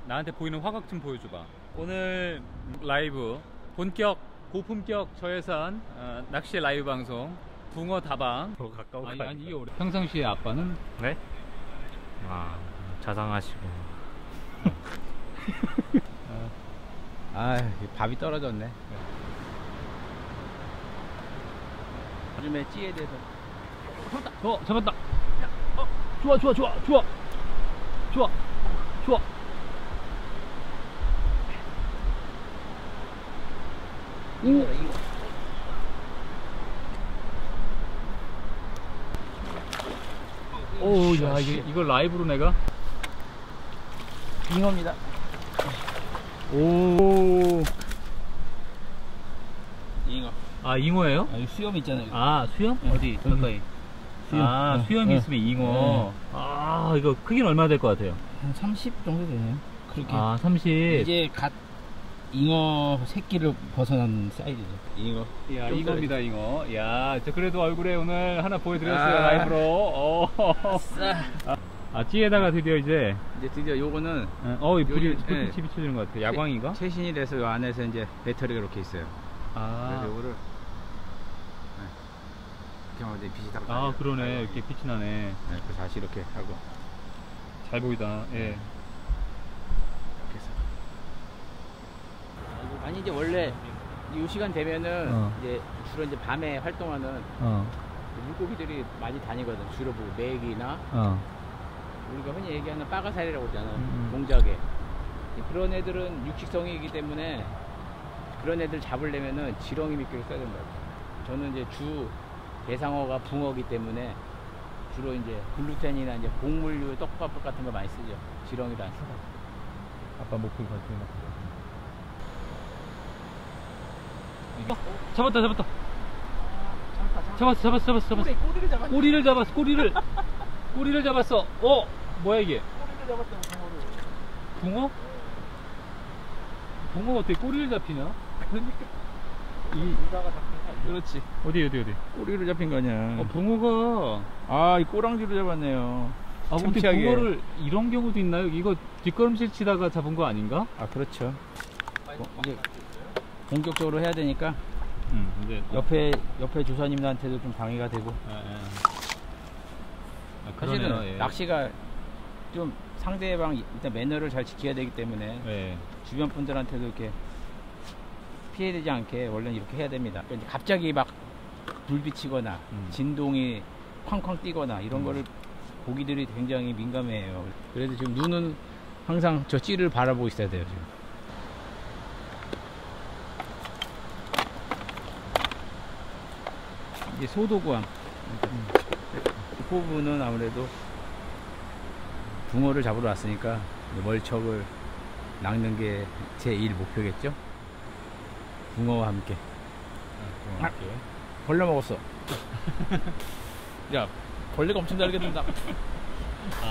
나한테 보이는 화각 좀 보여줘봐. 오늘 라이브 본격 고품격 저예산 낚시 라이브 방송 붕어 다방. 더 가까워. 아니 이게 오래. 평상시에 아빠는 네? 아, 자상하시고. 아, 밥이 떨어졌네. 요즘에 찌에 대해서. 잡았다. 잡았다. 좋아. 이거. 오, 야, 이걸 라이브로 내가? 잉어입니다. 오. 잉어. 아, 잉어예요? 아, 이 수염 있잖아요. 아, 수염? 네. 어디? 가까이. 수염. 아, 네. 수염이 네. 있으면 잉어. 네. 아, 이거 크기는 얼마나 될 것 같아요? 한 30 정도 되네요. 그렇게. 아, 30. 이제 갓 잉어 새끼를 벗어난 사이즈죠. 잉어. 야, 좀 잉어입니다, 잉어. 야, 저 그래도 얼굴에 오늘 하나 보여드렸어요, 아. 라이브로. 오. 아, 찌에다가 드디어 이제. 이제 드디어 요거는 이 불이 요즘, 불빛이 네. 비춰주는 것 같아요. 야광인가? 최신이 돼서 요 안에서 이제 배터리가 이렇게 있어요. 아. 그래서 요거를 이렇게 하면 이제 빛이 딱. 아, 그러네. 이렇게 빛이 나네. 네, 그래서 다시 이렇게 하고. 잘 보이다. 예. 이렇게 해서. 아니 이제 원래 이 시간 되면은 이제 주로 이제 밤에 활동하는 물고기들이 많이 다니거든. 주로 뭐 메기나 우리가 흔히 얘기하는 빠가사리라고 하잖아. 동작에 그런 애들은 육식성이기 때문에 그런 애들 잡으려면은 지렁이 미끼를 써야 된다. 저는 이제 주 대상어가 붕어기 때문에 주로 이제 글루텐이나 이제 곡물류 떡밥 같은 거 많이 쓰죠. 지렁이도 안 쓰고. 아빠 목소리 같이 잡았다. 잡았어. 꼬리를 잡았네. 꼬리를 잡았어. 뭐야 이게? 꼬리를 잡았다고 붕어를. 붕어? 붕어가 어떻게 꼬리를 잡히냐? 그러니까 이가가 잡힌 그렇지. 어디? 꼬리를 잡힌 거냐. 붕어가. 아, 이 꼬랑지로 잡았네요. 아, 근데 참치하게. 붕어를 이런 경우도 있나요? 이거 뒷걸음질 치다가 잡은 거 아닌가? 아, 그렇죠. 이제 본격적으로 해야 되니까 이제 옆에 조사님들한테도 좀 방해가 되고. 사실은 그러네요, 예. 낚시가 좀 상대방 일단 매너를 잘 지켜야 되기 때문에 예. 주변 분들한테도 이렇게 피해되지 않게 원래는 이렇게 해야 됩니다. 그러니까 갑자기 막 불 비치거나 진동이 쾅쾅 뛰거나 이런 거를 고기들이 굉장히 민감해요. 그래도 지금 눈은 항상 저 찌를 바라보고 있어야 돼요. 지금. 이게 소도구함. 이 부분은 아무래도 붕어를 잡으러 왔으니까 멀척을 낚는 게 제1 목표겠죠. 붕어와 함께. 벌레 먹었어. 야, 벌레가 엄청 달게 든다.